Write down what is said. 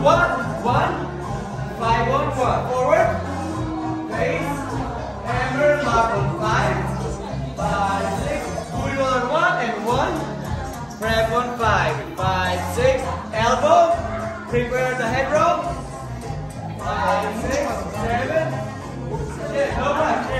1, 5 on 1. Forward. Face. Hammer. Lock on 5. 5, 6. Pull on 1 and 1. Grab on 5. 5, 6. Elbow. Prepare the head roll. 5, 6, 7. Yeah, no rush.